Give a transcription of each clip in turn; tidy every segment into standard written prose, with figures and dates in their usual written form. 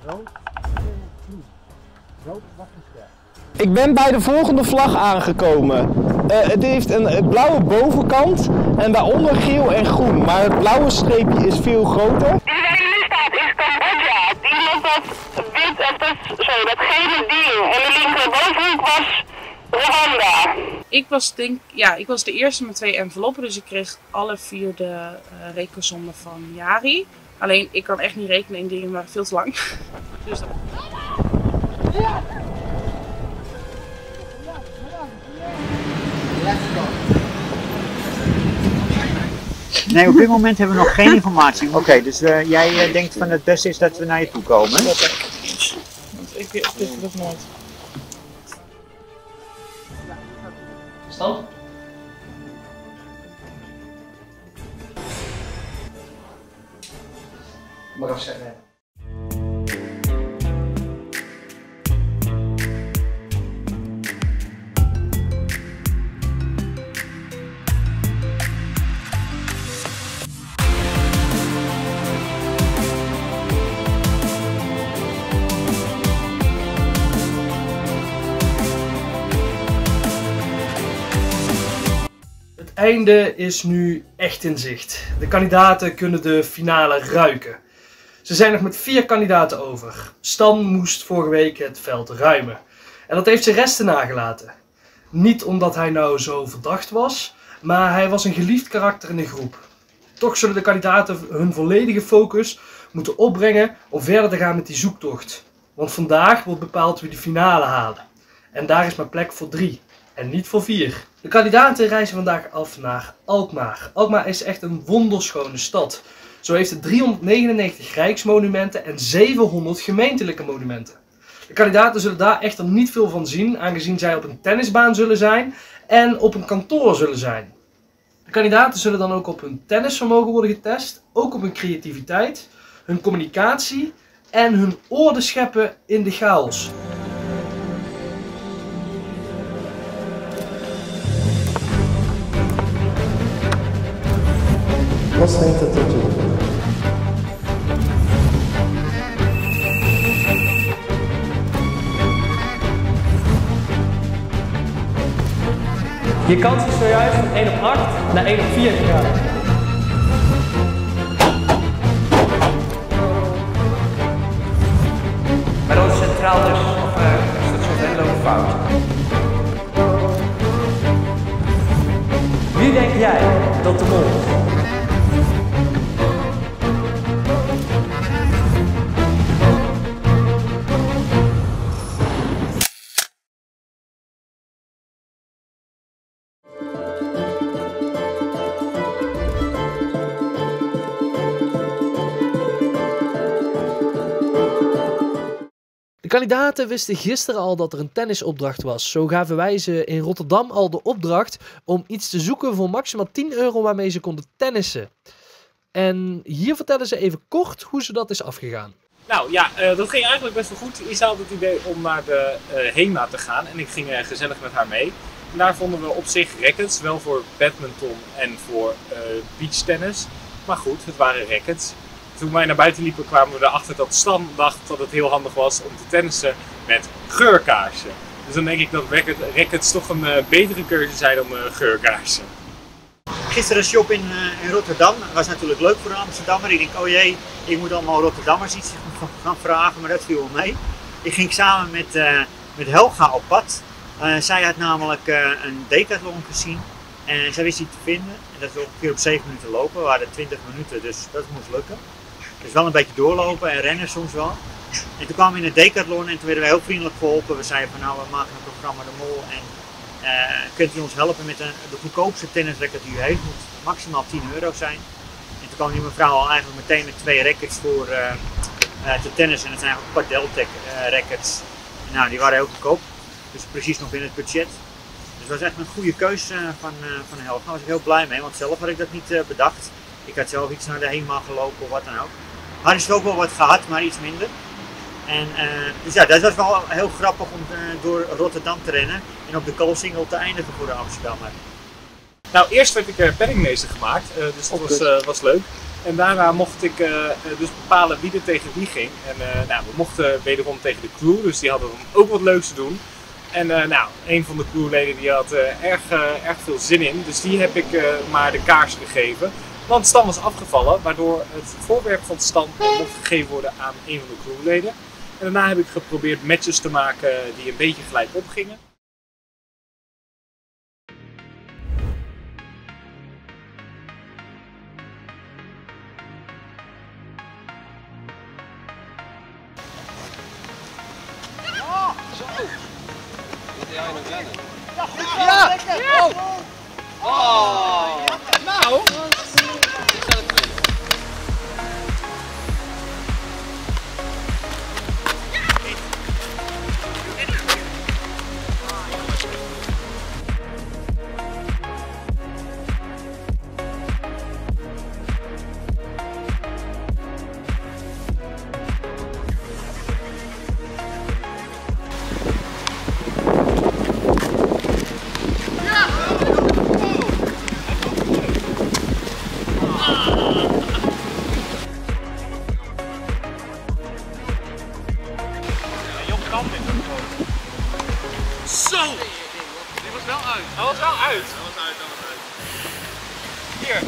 Ik ben bij de volgende vlag aangekomen. Het heeft een blauwe bovenkant en daaronder geel en groen, maar het blauwe streepje is veel groter. Die waar je nu staat is Cambodja. Die loopt dat gele ding. En de linkerbovenhoek was Rwanda. Ik was de eerste met 2 enveloppen, dus ik kreeg alle 4 de rekensommen van Jari. Alleen ik kan echt niet rekenen en dingen waren veel te lang. Dus dat... Nee, op dit moment hebben we nog geen informatie. Oké, dus jij denkt van het beste is dat we naar je toe komen? Ik wist het nooit. Stand? Maar afzetten. Het einde is nu echt in zicht. De kandidaten kunnen de finale ruiken. Ze zijn nog met 4 kandidaten over. Stan moest vorige week het veld ruimen. En dat heeft zijn resten nagelaten. Niet omdat hij nou zo verdacht was, maar hij was een geliefd karakter in de groep. Toch zullen de kandidaten hun volledige focus moeten opbrengen om verder te gaan met die zoektocht. Want vandaag wordt bepaald wie de finale halen. En daar is maar plek voor 3. En niet voor 4. De kandidaten reizen vandaag af naar Alkmaar. Alkmaar is echt een wonderschone stad. Zo heeft het 399 rijksmonumenten en 700 gemeentelijke monumenten. De kandidaten zullen daar echter niet veel van zien, aangezien zij op een tennisbaan zullen zijn en op een kantoor zullen zijn. De kandidaten zullen dan ook op hun tennisvermogen worden getest, ook op hun creativiteit, hun communicatie en hun orde scheppen in de chaos. Wat denkt het tot u? Je kans is zojuist van 1 op 8 naar 1 op 4 gegaan. Maar dat is centraal dus, of station Venlo fout. Wie denk jij dat de mol is? De kandidaten wisten gisteren al dat er een tennisopdracht was. Zo gaven wij ze in Rotterdam al de opdracht om iets te zoeken voor maximaal €10 waarmee ze konden tennissen. En hier vertellen ze even kort hoe ze dat is afgegaan. Nou ja, dat ging eigenlijk best wel goed. Isa had het idee om naar de HEMA te gaan en ik ging gezellig met haar mee. En daar vonden we op zich rackets, wel voor badminton en voor beachtennis. Maar goed, het waren rackets. Toen wij naar buiten liepen kwamen we erachter dat Stan dacht dat het heel handig was om te tennissen met geurkaarsen. Dus dan denk ik dat rackets toch een betere keuze zijn dan geurkaarsen. Gisteren shop in Rotterdam. Dat was natuurlijk leuk voor een Amsterdammer. Ik denk, oh jee, ik moet allemaal Rotterdammers iets gaan vragen, maar dat viel wel mee. Ik ging samen met Helga op pad. Zij had namelijk een Decathlon gezien en zij wist die te vinden. En dat is ongeveer op 7 minuten lopen. We waren 20 minuten, dus dat moest lukken. Dus wel een beetje doorlopen en rennen soms wel. En toen kwamen we in het Decathlon en toen werden we heel vriendelijk geholpen. We zeiden van nou, we maken een programma De Mol en kunt u ons helpen met de goedkoopste tennisracket die u heeft. Moet maximaal €10 zijn. En toen kwam die mevrouw al eigenlijk meteen met 2 rackets voor te tennissen. En dat zijn eigenlijk Padeltec rackets. En nou, die waren heel goedkoop. Dus precies nog in het budget. Dus dat was echt een goede keus van Helga. Daar was ik heel blij mee, want zelf had ik dat niet bedacht. Ik had zelf iets naar de HEMA gelopen of wat dan ook. Had is ook wel wat gehad, maar iets minder. En, dus ja, dat was wel heel grappig om door Rotterdam te rennen en op de koolsingel te eindigen voor de Amsterdammer. Nou, eerst werd ik penningmeester gemaakt, dus dat was leuk. En daarna mocht ik dus bepalen wie er tegen wie ging. En nou, we mochten wederom tegen de crew, dus die hadden dan ook wat leuks te doen. En nou, een van de crewleden die had erg veel zin in, dus die heb ik maar de kaars gegeven. Want Stan was afgevallen, waardoor het voorwerp van Stan mocht gegeven worden aan een van de crewleden. En daarna heb ik geprobeerd matches te maken die een beetje gelijk opgingen. Ja! Oh! Oh! Nou! Zo! Die was wel uit. Hij was wel uit. Hier.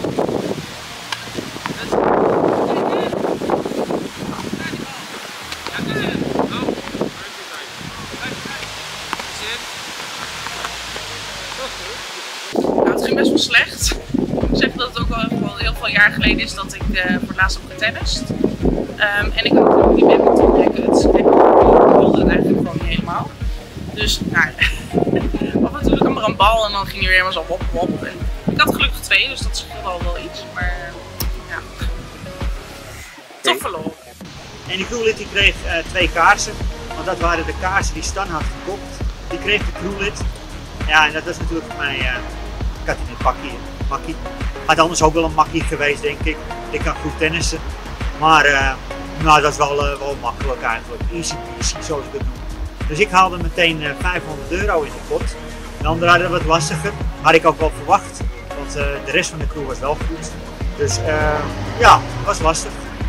Nou, het ging best wel slecht. Ik zeg dat het ook al heel veel jaar geleden is dat ik voor het laatst heb getennist. En ik had ook niet met te trekken. Ik wilde het eigenlijk gewoon niet helemaal. Dus nou, af en toe kwam er een bal en dan ging hij weer helemaal zo wop wop. En ik had gelukkig 2, dus dat scheelde al wel iets. Maar ja, toch verloren. En die crewlid die kreeg 2 kaarsen, want dat waren de kaarsen die Stan had gekocht. Die kreeg de crewlid. Ja, en dat was natuurlijk voor mij, ik had in een makkie. Had anders ook wel een makkie geweest, denk ik. Ik kan goed tennissen. Maar nou, dat is wel makkelijk eigenlijk. Easy peasy, zoals ik het noem. Dus ik haalde meteen €500 in de pot. De anderen hadden wat lastiger. Had ik ook wel verwacht. Want de rest van de crew was wel goed. Dus ja, het was lastig.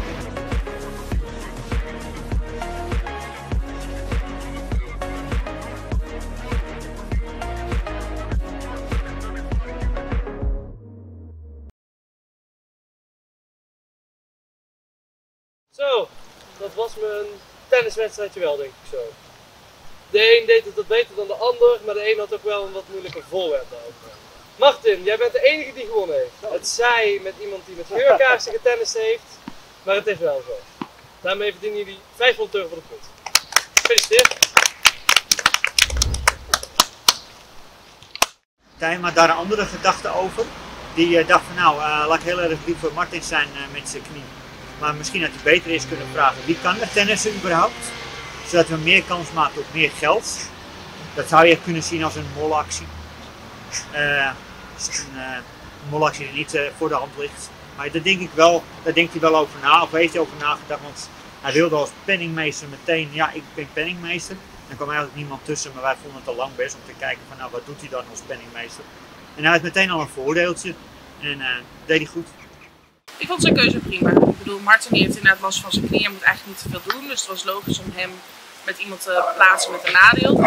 Zo, dat was mijn tenniswedstrijdje wel, denk ik zo. De een deed het wat beter dan de ander, maar de een had ook wel een wat moeilijker voorwerp daarover. Martin, jij bent de enige die gewonnen heeft. Het zij met iemand die met geurkaarsen getennist heeft, maar het is wel zo. Daarmee verdienen jullie €500 voor de pot. Gefeliciteerd. Tijn had daar een andere gedachte over. Die dacht van nou, laat ik heel erg lief voor Martin zijn met zijn knie. Maar misschien had hij beter eens kunnen vragen, wie kan er tennissen überhaupt? Zodat we meer kans maken op meer geld. Dat zou je kunnen zien als een molactie. Een molactie die niet voor de hand ligt. Maar daar denk ik wel, daar denkt hij wel over na, of heeft hij over nagedacht. Want hij wilde als penningmeester meteen, ja ik ben penningmeester. Er kwam eigenlijk niemand tussen, maar wij vonden het al lang best om te kijken van nou wat doet hij dan als penningmeester. En hij had meteen al een voordeeltje en deed hij goed. Ik vond zijn keuze prima. Ik bedoel, Martin heeft inderdaad last van zijn knieën en moet eigenlijk niet te veel doen. Dus het was logisch om hem met iemand te plaatsen met een nadeel.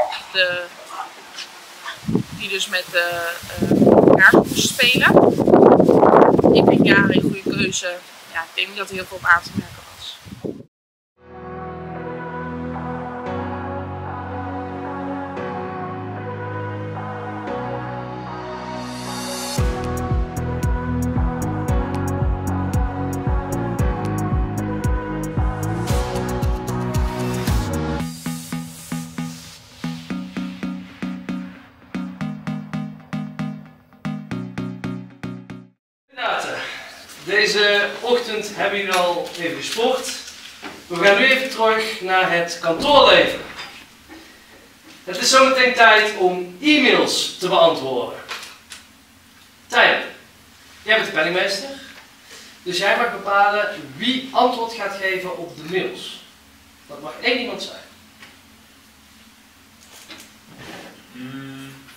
Die dus met kaart moest spelen. Ik denk ja, een goede keuze. Ja, ik denk niet dat er heel veel op aan te merken was. Deze ochtend hebben jullie al even gesport. We gaan nu even terug naar het kantoorleven. Het is zometeen tijd om e-mails te beantwoorden. Tijn, jij bent de penningmeester. Dus jij mag bepalen wie antwoord gaat geven op de mails. Dat mag één iemand zijn.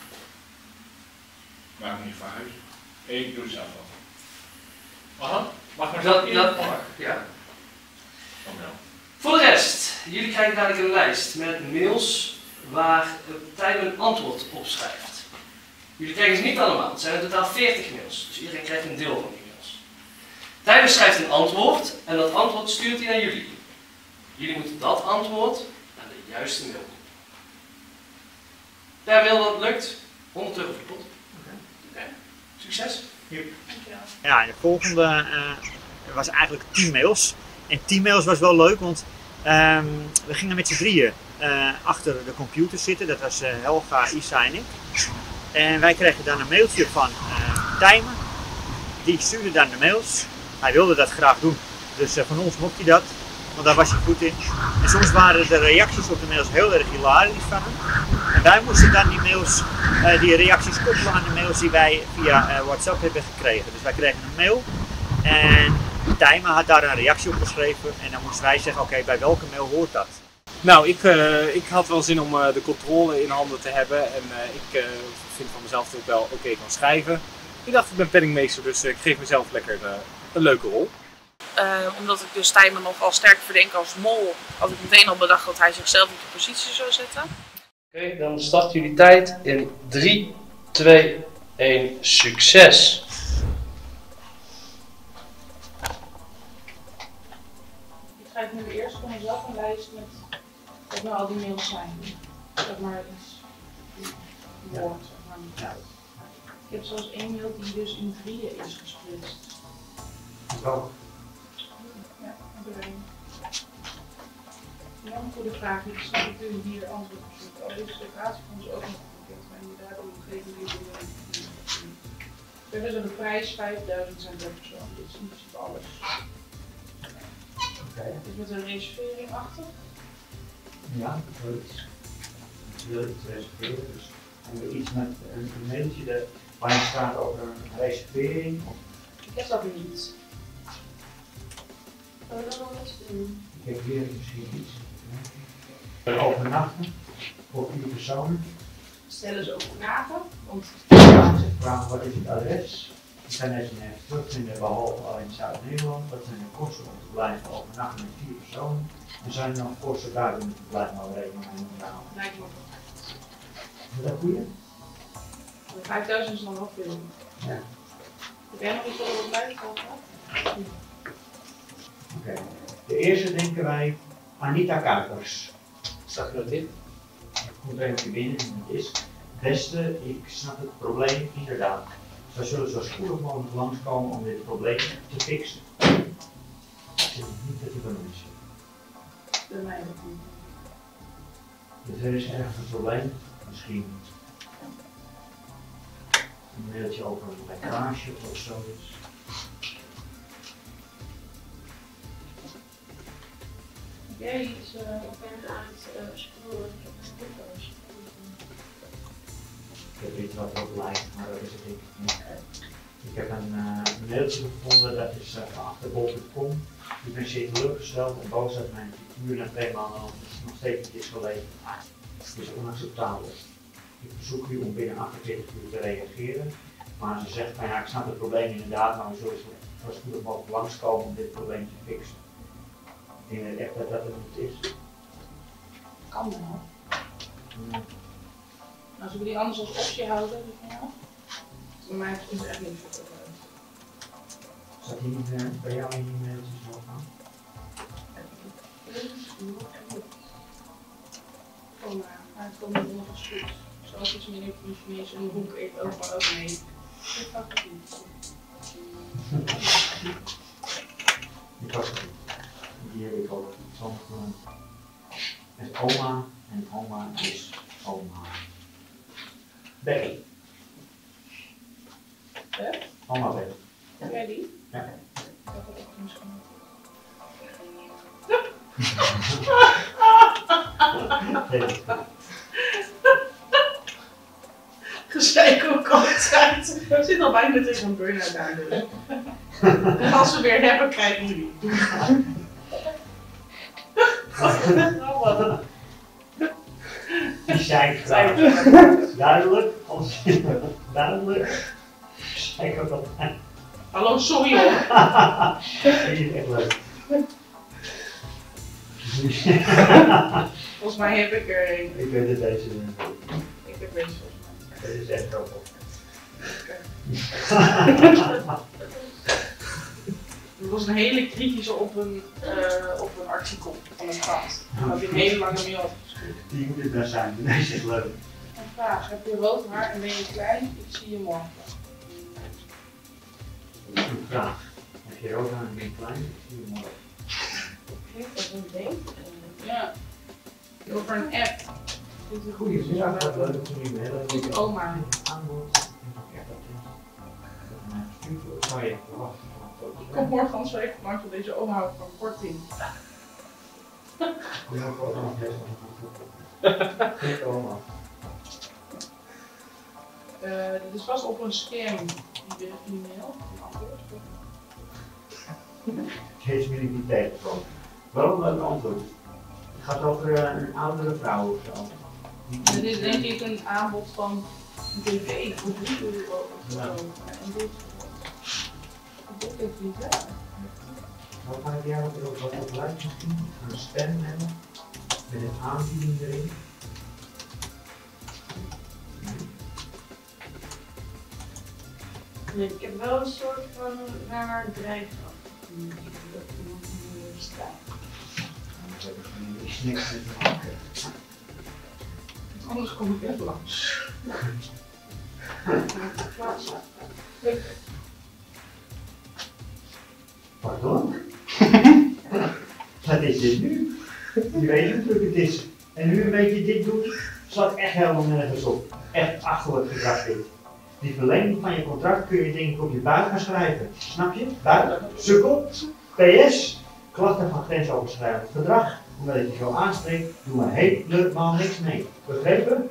Maakt niet van uit. Ik doe het zelf wel. Aha. Mag ik dat mag, ja. Voor de rest, jullie krijgen dadelijk een lijst met mails waar Tijmen een antwoord op schrijft. Jullie krijgen ze niet allemaal, het zijn in totaal 40 mails, dus iedereen krijgt een deel van die mails. Tijmen schrijft een antwoord en dat antwoord stuurt hij naar jullie. Jullie moeten dat antwoord naar de juiste mail doen. Ja, mail dat lukt, 100 euro voor de pot. Oké. Succes. Ja, en de volgende was eigenlijk 10 mails. En 10 mails was wel leuk, want we gingen met z'n drieën achter de computer zitten. Dat was Helga, Isa en ik. En wij kregen dan een mailtje van Tijmen. Die stuurde dan de mails. Hij wilde dat graag doen, dus van ons mocht hij dat. Want daar was hij goed in. En soms waren de reacties op de mails heel erg hilarisch van hem. En wij moesten dan die reacties koppelen aan de mails die wij via WhatsApp hebben gekregen. Dus wij kregen een mail en Tijmen had daar een reactie op geschreven. En dan moesten wij zeggen, oké, bij welke mail hoort dat? Nou, ik had wel zin om de controle in handen te hebben. En ik vind van mezelf dat ik wel oké kan schrijven. Ik dacht, ik ben penningmeester, dus ik geef mezelf lekker een leuke rol. Omdat ik dus Tijmen nogal sterk verdenk als mol, had ik meteen al bedacht dat hij zichzelf op de positie zou zetten. Oké, dan starten jullie tijd in 3, 2, 1, succes! Ik schrijf nu eerst voor mezelf een lijst met wat nou al die mails zijn. Zeg maar iets woord, zeg maar. Ja. Ik heb zelfs één mail die dus in 3 is gesplitst. Welke? Ja, iedereen. Jan voor de vraag, ik snap dat jullie hier antwoord op zoeken. Al deze declaratie van ons ook nog bekend, maar inderdaad om een gegeven moment. Verder is de prijs 5000 zijn per persoon, dit is in principe alles. Oké. Het is met een reservering achter. Ja, goed. Ik wil iets reserveren, dus hebben we iets met een mailtje waarin staat over een reservering? Ik heb dat niet. Zou je dat wel eens doen? Ik heb hier misschien iets. Overnachten voor 4 personen. Stellen ze ook vragen? Want Ze vragen wat is het adres? Die zijn net nergens terugvinden behalve al in Zuid-Nederland. Wat zijn de kosten om te blijven overnachten met 4 personen? Er zijn nog kosten buiten het verblijf maar rekening mee moeten houden. lijkt me ook. Is dat goed? 5000 is dan wel veel. Ja. Heb jij nog iets over wat bij valt? Oké. De eerste denken wij Anita Kuipers. Zag je dat in? Komt er even binnen en het is. Beste, ik snap het probleem inderdaad. Wij zullen zo spoedig mogelijk langskomen om dit probleem te fixen. Ik zeg niet dat hij van ons is. Bij mij ook niet. Dus er is ergens een probleem, misschien een mailtje over een lekkage of zoiets. Heb jij iets aan het sporen? Ik heb iets wat erop lijkt, maar dat is het denk ik niet. Ik heb een mailtje gevonden, dat is van achterbol.com. Ik ben zeer teleurgesteld en boos uit mijn figuur na 2 maanden lang is nog steeds niet is geleverd. Het is onacceptabel. Ik verzoek u om binnen 48 uur te reageren. Maar ze zegt van ja, ik snap het probleem inderdaad, maar we zullen zo spoedig mogelijk langskomen om dit probleem te fixen. Ik denk echt dat dat het niet is. Kan wel. Nou, zullen we die anders als optie houden? Bij mij is het echt niet zo uit. Staat hier niet bij jou in die mailtjes nog aan? Oh, maar het komt nog eens goed. Zoals iets meer informatie is in de hoek even ook, maar ook mee. Dat gaat het niet. Die was het. Die heb ik ook soms genoemd. Het is oma en oma is oma. Becky. Oma Becky. Heb jij die? Ja. Ik had het ook misschien. Gezeik ook altijd. We zitten al bijna tegen een burn-out aan. En als we weer hebben, krijgen jullie. Doe maar. Die zei graag. Duidelijk. Duidelijk. Zeker wat. Hallo, sorry hoor. Dat is echt leuk. Volgens mij heb ik er een. Ik weet het deze. Ik heb deze volgens mij. Dit is echt grappig. Er was een hele kritische op een artikel van een krant. Daar heb ik een hele lange mail opgestuurd. Die moet het best zijn, dat is echt leuk. Een vraag, heb je rood haar en ben je klein? Ik zie je morgen. Dat is een vraag. Heb je rood aan en ben je klein? Ik zie je morgen. Dat is een ding. Ja. Over een app. Dit is een Goeie vraag, dat leuk om je mee. Dit is oma. Ik kom morgen anders even langs van deze oma houdt van korting. Dit is vast op een scam e-mail. Deze wil ik niet tegenkomen. Waarom een antwoord? Het gaat over een oudere vrouw of zo. Dit is denk ik een aanbod van een tv voor €3 of zo. En dit is niet waar. Wat maakt jij wat op lijkt misschien? Een stem hebben met een aanbieding erin. Nee, ik heb wel een soort van raar drijfvak. Dat iemand hier staat. Ik niks met te maken. Anders kom ik echt langs. Pardon? Wat is dit nu? Je weet hoe druk het is. En nu een beetje dit doet, slaat echt helemaal nergens op. Echt achterlijk gedrag dit. Die verlenging van je contract kun je denk ik op je buik gaan schrijven. Snap je? Buik, sukkel, PS, klachten van grensoverschrijdend gedrag. Omdat ik je zo aanspreek, doe maar helemaal niks mee. Begrepen?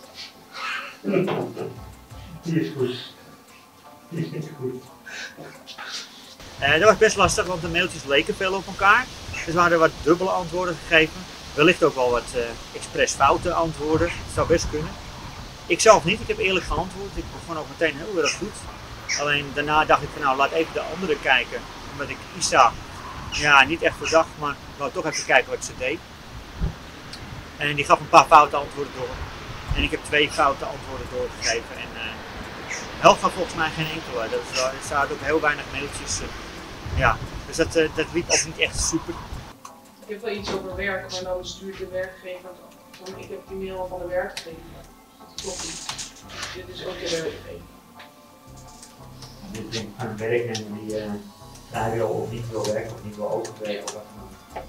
Die is goed. Die is goed. Dat was best lastig, want de mailtjes leken veel op elkaar. Dus we hadden wat dubbele antwoorden gegeven. Wellicht ook wel wat expres foute antwoorden. Dat zou best kunnen. Ik zelf niet, ik heb eerlijk geantwoord. Ik begon ook meteen heel erg goed. Alleen daarna dacht ik van nou, laat even de anderen kijken. Omdat ik Isa niet echt verdacht, maar ik wou toch even kijken wat ze deed. En die gaf een paar foute antwoorden door. En ik heb 2 foute antwoorden doorgegeven. En Helga volgens mij geen enkele. Er zaten ook heel weinig mailtjes. Dus dat liep ook niet echt super. Ik heb wel iets over werk, maar dan stuurt de werkgever van ik heb die mail van de werkgever. Dat klopt niet. Dit is ook de werkgever. Dit denk ik van een werknemer die vrijwel of niet wil werken of niet wil overwerken of wat dan ook.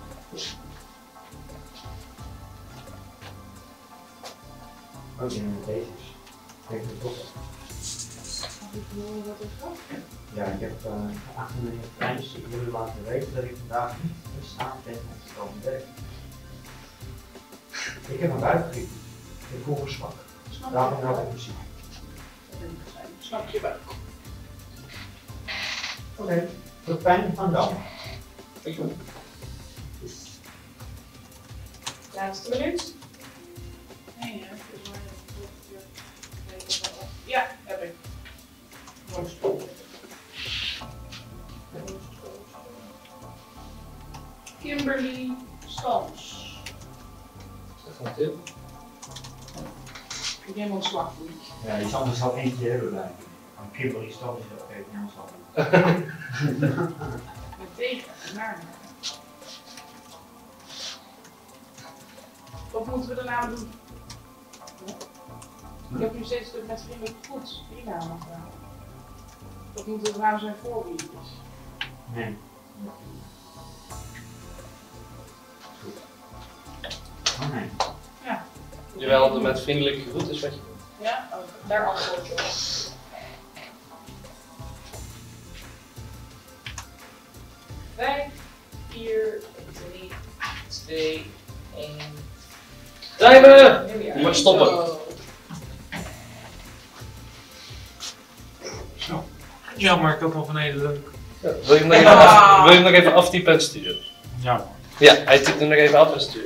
Ook in deze is. Denk ik toch. Ja, ik heb achter meneer Prijs jullie laten weten dat ik vandaag niet in staat ben om te komen werken. Ik heb een buikgriep. Ik voel me zwak. Daarom raak ik muziek. Snap je buik. Oké, tot pijn van Dam. Laatste minuut. Nee, ja, heb ik. Kimberly Stans. Dat gaat Tim. Ik ben helemaal zwak voor Ja, iets anders zou eentje hebben blijven. Van Kimberly Stans is ook even anders. met tegen, naar. Wat moeten we daarna doen? Ik heb nu steeds met vriendelijk goed die namen gedaan. Wat moet het nou zijn voor wie het is? Nee. Goed. Oh nee. Ja. Jawel, met vriendelijke groet is wat je doet. Ja, daar antwoord je op. Vijf, 4, 3, 2, 1. Timer! Je mag stoppen. Ja, maar ik had nog een hele leuke. Ja, wil je hem nog even aftypen en sturen? Ja man. Ja, hij typt hem nog even af en stuurt.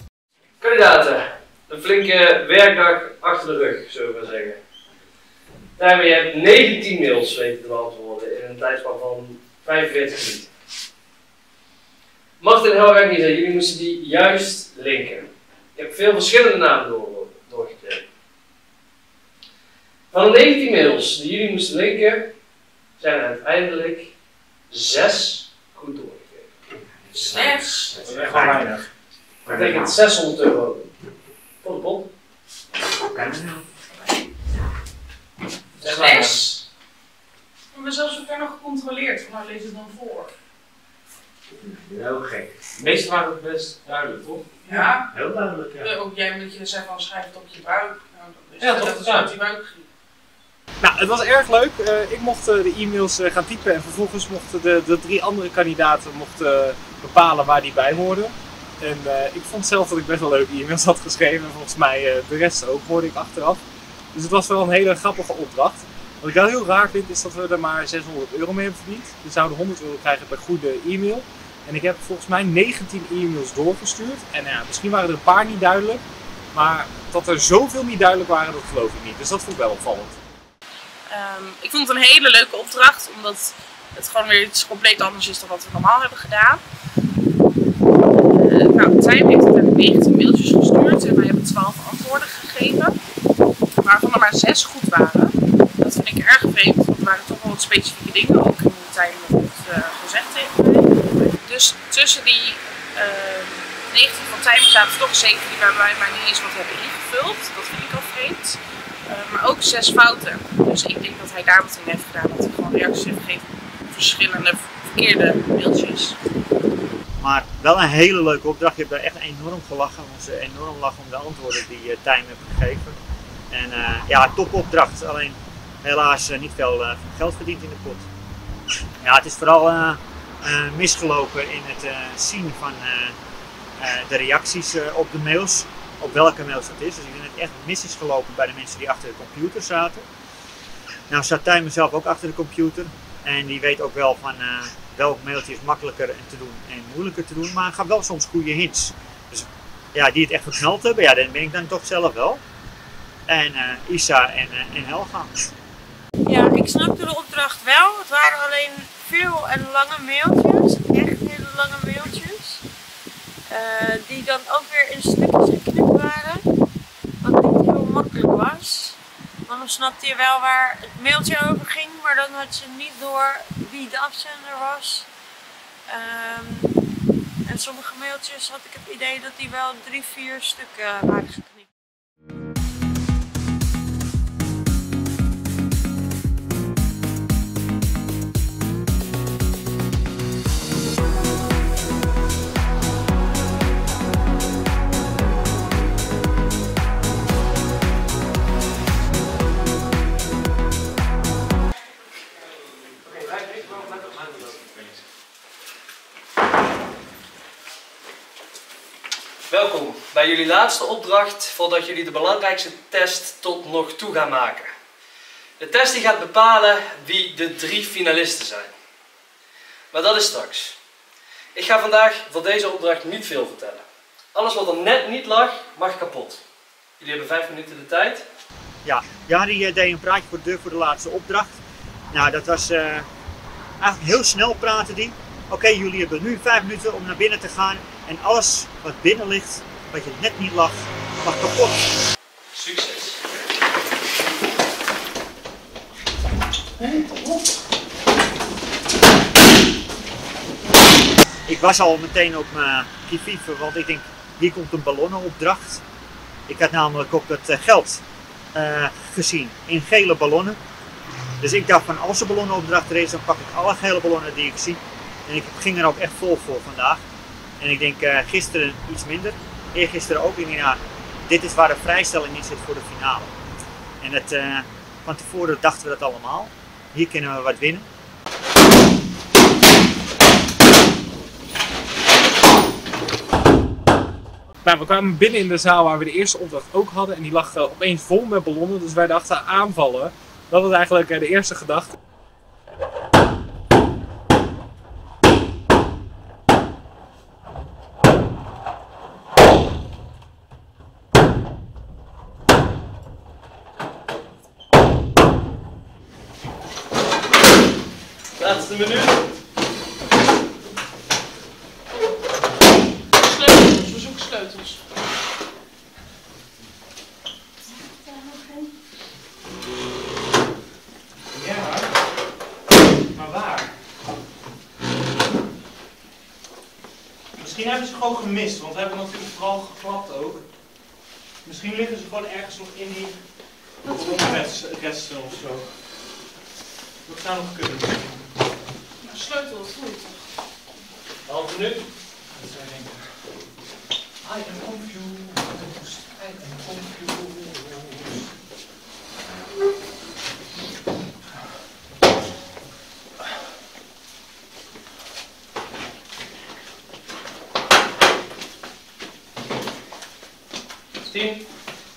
Kandidaten, een flinke werkdag achter de rug, zullen we maar zeggen. maar je hebt 19 mails weten te beantwoorden in een tijdspan van 45 minuten. Martin en Helga niet zeggen, jullie moesten die juist linken. Ik heb veel verschillende namen doorgekregen. Van de 19 mails die jullie moesten linken, zijn er uiteindelijk 6 goed doorgegeven. 6? Dat is echt wel weinig. Dat betekent €600 voor de pot. 6? Ik heb zelfs zover nog gecontroleerd, maar lees het dan voor. Heel gek. De meeste waren het best duidelijk, toch? Ja. Heel duidelijk, ja. Ook jij moet je zei van schrijf het op je buik. Nou, dat is Ja, toch? dat is Ja. op je buik ging. Nou, het was erg leuk. Ik mocht de e-mails gaan typen en vervolgens mochten de 3 andere kandidaten bepalen waar die bij hoorden. En ik vond zelf dat ik best wel leuke e-mails had geschreven en volgens mij de rest ook, hoorde ik achteraf. Dus het was wel een hele grappige opdracht. Wat ik wel heel raar vind is dat we er maar €600 mee hebben verdiend. We zouden €100 krijgen per goede e-mail. En ik heb volgens mij 19 e-mails doorgestuurd. En ja, misschien waren er een paar niet duidelijk. Maar dat er zoveel niet duidelijk waren, dat geloof ik niet. Dus dat vond ik wel opvallend. Ik vond het een hele leuke opdracht, omdat het gewoon weer iets compleet anders is dan wat we normaal hebben gedaan. Tijm heeft uiteindelijk 19 mailtjes gestuurd en wij hebben 12 antwoorden gegeven. Waarvan er maar 6 goed waren. Dat vind ik erg vreemd, want er waren toch wel wat specifieke dingen, ook in de Tijm heeft gezegd tegen mij. Dus tussen die 19 van Tijmen zaten toch 7 die waarbij mij niet eens wat hebben ingevuld. Dat vind ik al vreemd. Maar ook 6 fouten. Dus ik denk dat hij daar wat in heeft gedaan. Dat hij gewoon reacties heeft gegeven op verschillende verkeerde mailtjes. Maar wel een hele leuke opdracht. Je hebt daar echt enorm gelachen. We moesten enorm lachen om de antwoorden die Tijm heeft gegeven. En ja, topopdracht. Alleen helaas niet veel geld verdiend in de pot. Ja, het is vooral misgelopen in het zien van de reacties op de mails. Op welke mails dat is. Dus ik denk dat het echt mis is gelopen bij de mensen die achter de computer zaten. Nou zat Tijmen zelf ook achter de computer. En die weet ook wel van welk mailtje is makkelijker te doen en moeilijker te doen. Maar hij gaf wel soms goede hints. Dus ja, die het echt verknald hebben, ja, dat ben ik dan toch zelf wel. En Isa en Helga. Ja, ik snapte de opdracht wel. Het waren alleen veel en lange mailtjes. Echt hele lange mailtjes. Die dan ook weer in stukjes geknipt waren. Wat niet heel makkelijk was. Want dan snapte je wel waar het mailtje over ging, maar dan had je niet door wie de afzender was. En sommige mailtjes had ik het idee dat die wel 3-4 stukken waren geknipt. Welkom bij jullie laatste opdracht voordat jullie de belangrijkste test tot nog toe gaan maken. De test die gaat bepalen wie de 3 finalisten zijn. Maar dat is straks. Ik ga vandaag voor deze opdracht niet veel vertellen. Alles wat er net niet lag, mag kapot. Jullie hebben 5 minuten de tijd. Ja, die deed een praatje voor de deur voor de laatste opdracht. Nou, dat was eigenlijk heel snel praten die. Oké, jullie hebben nu 5 minuten om naar binnen te gaan. En alles wat binnen ligt, wat je net niet lag, mag kapot. Succes! Ik was al meteen op mijn kivive, want ik denk, hier komt een ballonnenopdracht. Ik had namelijk op het geld gezien in gele ballonnen. Dus ik dacht van als er ballonnenopdracht er is, dan pak ik alle gele ballonnen die ik zie. En ik ging er ook echt vol voor vandaag. En ik denk gisteren iets minder, eergisteren ook. Ik denk, ja, dit is waar de vrijstelling in zit voor de finale. En het, van tevoren dachten we dat allemaal. Hier kunnen we wat winnen. Nou, we kwamen binnen in de zaal waar we de eerste opdracht ook hadden. En die lag opeens vol met ballonnen. Dus wij dachten aanvallen. Dat was eigenlijk de eerste gedachte. Laatste minuut. Sleutels, we zoeken sleutels. Ja, maar waar? Misschien hebben ze gewoon gemist, want we hebben natuurlijk vooral geklapt ook. Misschien liggen ze gewoon ergens nog in die resten of zo. Dat zou nog kunnen. Nou, sleutel, dat voel je toch? Half minuut. Dat zou ik denken. I am confused. I am confused. Tien.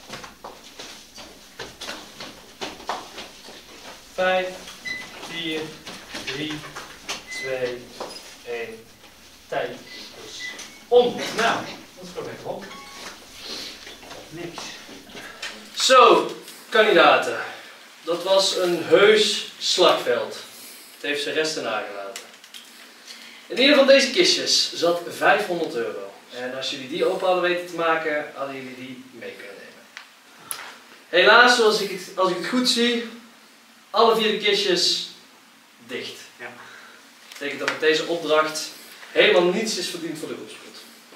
5, 4, 3, 2, 1. Tijd is om. Nou, dat is gewoon lekker op. Niks. Zo, kandidaten. Dat was een heus slagveld. Het heeft zijn resten nagelaten. In ieder van deze kistjes zat €500. En als jullie die open hadden weten te maken, hadden jullie die mee kunnen nemen. Helaas, als ik het goed zie, alle 4 de kistjes dicht. Ja. Dat betekent dat met deze opdracht helemaal niets is verdiend voor de groepspot.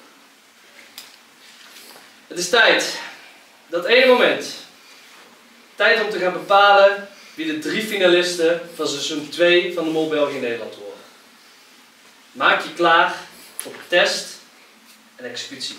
Het is tijd. Dat ene moment. Tijd om te gaan bepalen wie de 3 finalisten van seizoen 2 van de Mol België Nederland worden. Maak je klaar voor test en executie.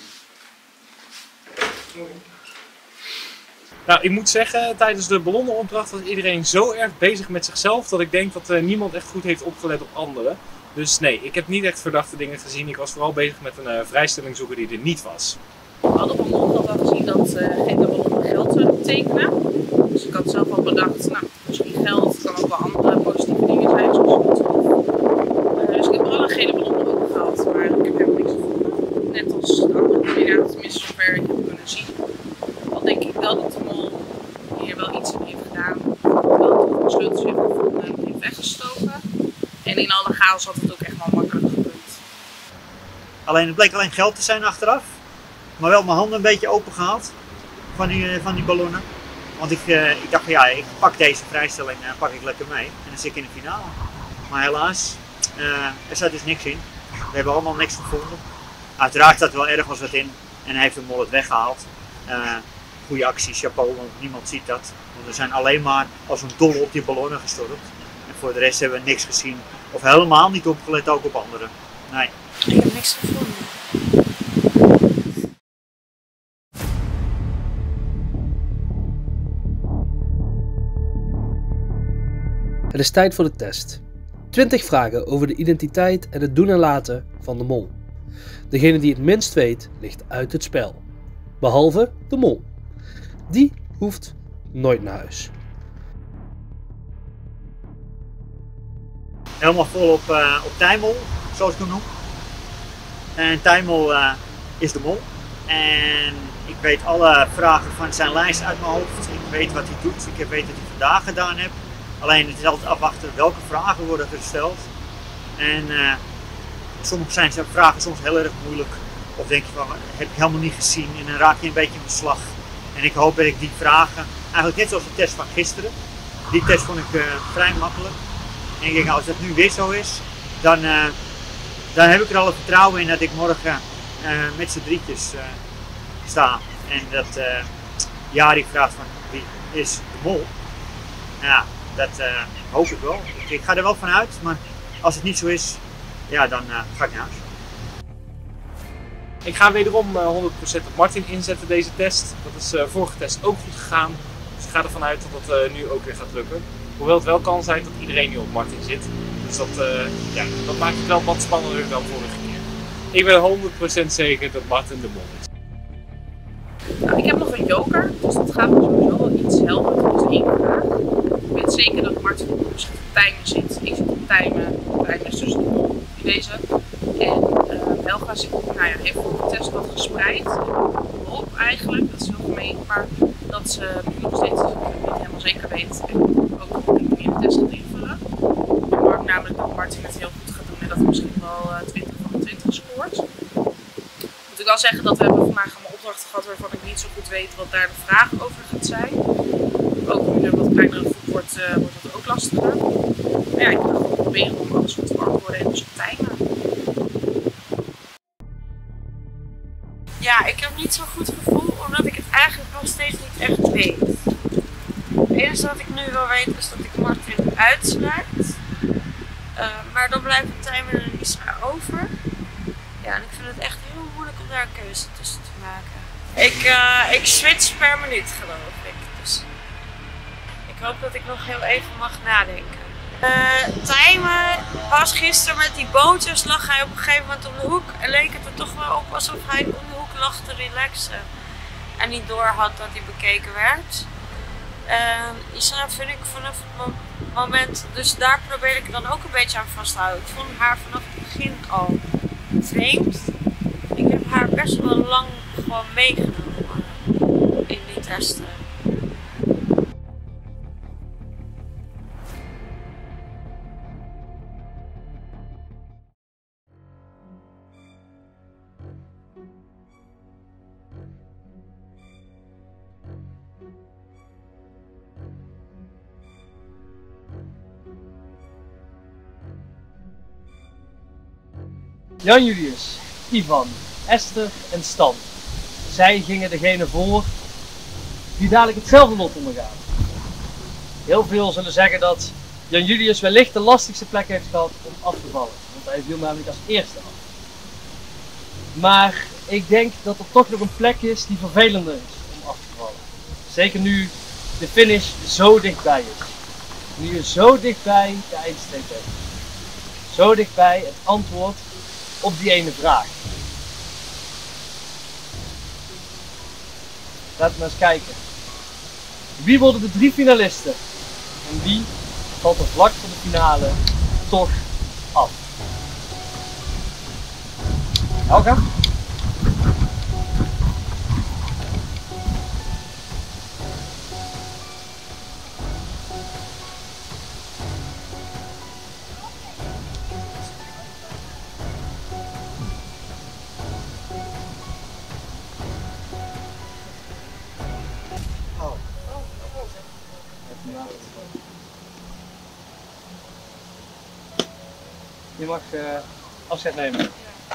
Nou, ik moet zeggen, tijdens de ballonnenopdracht was iedereen zo erg bezig met zichzelf dat ik denk dat niemand echt goed heeft opgelet op anderen. Dus nee, ik heb niet echt verdachte dingen gezien. Ik was vooral bezig met een vrijstelling zoeken die er niet was. We hadden van de opdracht al gezien dat geen ballon geld zouden betekenen. Dus ik had zelf al bedacht, nou, misschien geld, kan ook wel andere positieve dingen zijn, zoals een dus ik heb alle gele ballonnen opgehaald, maar ik heb helemaal niks gevonden. Net als de andere kandidaten, tenminste zover ik heb kunnen zien. Al denk ik wel dat de mol hier wel iets in heeft gedaan. Wel dat de sleutels heeft gevonden en heeft weggestoken. En in alle chaos had het ook echt wel makkelijk gekund. Alleen het bleek alleen geld te zijn achteraf. Maar wel mijn handen een beetje open gehaald van die ballonnen. Want ik dacht van ja, ik pak deze vrijstelling en pak ik lekker mee. En dan zit ik in de finale. Maar helaas, er zat dus niks in. We hebben allemaal niks gevonden. Uiteraard zat er wel ergens wat in. En hij heeft de mol het weggehaald. Goede actie, chapeau, want niemand ziet dat. Want we zijn alleen maar als een dolle op die ballonnen gestorven. En voor de rest hebben we niks gezien. Of helemaal niet opgelet, ook op anderen. Nee. Ik heb niks gevonden. Het is tijd voor de test. 20 vragen over de identiteit en het doen en laten van de mol. Degene die het minst weet, ligt uit het spel. Behalve de mol. Die hoeft nooit naar huis. Helemaal vol op Tijmol, zoals ik hem noem. En Tijmol is de mol. En ik weet alle vragen van zijn lijst uit mijn hoofd. Ik weet wat hij doet. Ik weet wat hij vandaag gedaan heeft. Alleen het is altijd afwachten welke vragen worden gesteld. En sommige zijn zijn vragen soms heel erg moeilijk. Of denk je van, heb ik helemaal niet gezien. En dan raak je een beetje in beslag. En ik hoop dat ik die vragen, eigenlijk net zoals de test van gisteren. Die test vond ik vrij makkelijk. En ik denk, als dat nu weer zo is, dan heb ik er alle vertrouwen in dat ik morgen met z'n drietjes sta. En dat Jari vraagt van, wie is de mol? Ja, dat hoop ik wel. Ik ga er wel van uit, maar als het niet zo is, ja, dan ga ik naar huis. Ik ga wederom 100% op Martin inzetten deze test. Dat is vorige test ook goed gegaan. Dus ik ga ervan uit dat dat nu ook weer gaat lukken. Hoewel het wel kan zijn dat iedereen nu op Martin zit. Dus dat maakt het wel wat spannender dan vorige keer. Ik ben 100% zeker dat Martin de mol is. Nou, ik heb nog een joker, dus dat gaat me sowieso wel iets helpen. Dat is 1 vraag. Ik weet zeker dat Martin op te timen zit. Ik zit op timen. Timen is dus in deze. En Helga zit, heeft voor de test wat gespreid. Ik hoop eigenlijk, dat is heel gemeen, maar dat ze nu nog steeds niet helemaal zeker weet. En ook nog een nieuwe test gaat invullen. En Mark namelijk ik dat Martin het heel goed gaat doen en dat hij misschien wel 20 van de 20 scoort. Moet ik wel zeggen dat we hebben vandaag allemaal opdrachten gehad waarvan ik niet zo goed weet wat daar de vraag over gaat zijn. Ook nu er wat kleinere groep wordt het ook lastiger. Maar ja, ik ga gewoon proberen om alles goed te beantwoorden en dus op timen. Ja, ik heb niet zo'n goed gevoel, omdat ik het eigenlijk nog steeds niet echt weet. Het enige wat ik nu wel weet is dat ik Martin uitsluit. Maar dan blijft de timer er iets over. Ja, en ik vind het echt heel moeilijk om daar een keuze tussen te maken. Ik switch per minuut, geloof ik. Dus ik hoop dat ik nog heel even mag nadenken. Timen was gisteren met die bootjes, lag hij op een gegeven moment om de hoek en leek het er toch wel op alsof hij om de hoek lag te relaxen en niet door had dat hij bekeken werd. Isana vind ik vanaf het moment, dus daar probeer ik dan ook een beetje aan vasthouden. Ik vond haar vanaf het begin al vreemd. Ik heb haar best wel lang gewoon meegenomen in die testen. Jan Julius, Ivan, Esther en Stan. Zij gingen degene voor die dadelijk hetzelfde lot ondergaan. Heel veel zullen zeggen dat Jan Julius wellicht de lastigste plek heeft gehad om af te vallen. Want hij viel namelijk als eerste af. Maar ik denk dat er toch nog een plek is die vervelender is om af te vallen. Zeker nu de finish zo dichtbij is. Nu je zo dichtbij de eindstreep bent. Zo dichtbij het antwoord op die ene vraag. Laten we maar eens kijken. Wie worden de 3 finalisten? En wie valt er vlak voor de finale toch af? Helga? Je mag afscheid nemen.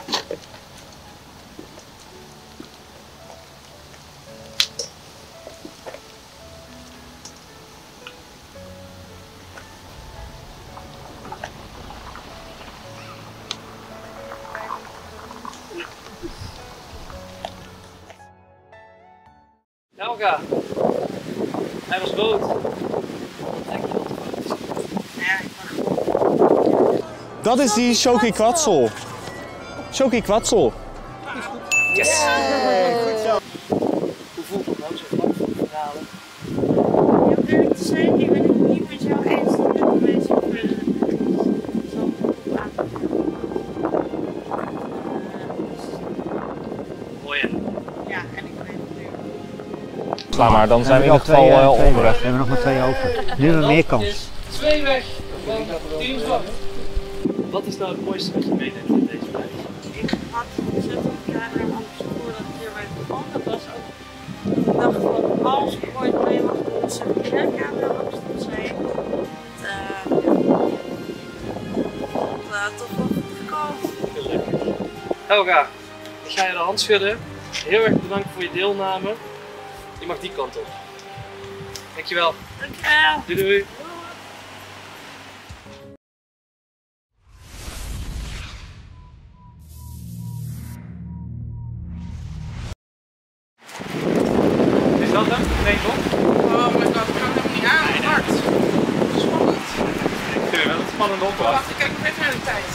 Helga, hij was rood. Dat is die Shoki Kwatsel. Shoki Kwatsel. Yes! Goed zo. Hoe voelt het nou zo vlak voor de finale? Heel eerlijk te zijn, ik ben het niet met jou eens dat dit een beetje zo goed aankomt. Mooi hè? Ja, en ik weet het nu. Sla maar, dan zijn we in ieder geval onderweg. We hebben nog maar 2 over. Nu hebben we meer kans. 2 weg van Team Zwart. Wat is nou het mooiste wat je meeneemt in deze prijs? Ik had ontzettend graag een angst voordat ik hierbij begon. Dat was ook de dag van als ik ooit mee mag doen, zet ik de camera op te zijn. Toch wel goed gekomen. Gelukkig. Helga, ik ga je de hand schudden. Heel erg bedankt voor je deelname. Je mag die kant op. Dankjewel. Dankjewel. Doei doei. Is dat hem? Nee toch? Oh my god, ik kan hem niet aan. Hard. Spannend. Ik vind het wel een spannende opdracht. Wacht, ik kijk nog even naar de tijd.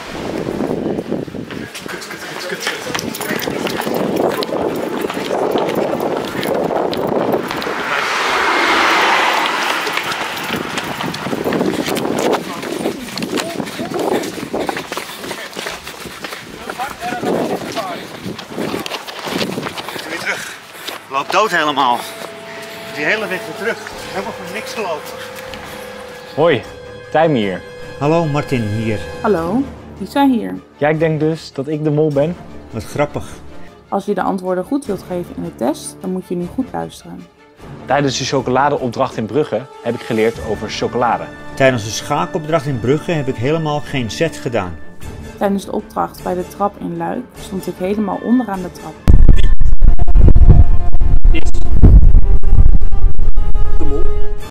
Weer terug. Loop dood helemaal. Die hele weg weer terug. Helemaal voor niks gelopen. Hoi, Tijm hier. Hallo, Martin hier. Hallo, Lisa hier. Ja, ik denk dus dat ik de mol ben. Wat grappig. Als je de antwoorden goed wilt geven in de test, dan moet je nu goed luisteren. Tijdens de chocoladeopdracht in Brugge heb ik geleerd over chocolade. Tijdens de schaakopdracht in Brugge heb ik helemaal geen set gedaan. Tijdens de opdracht bij de trap in Luik stond ik helemaal onderaan de trap.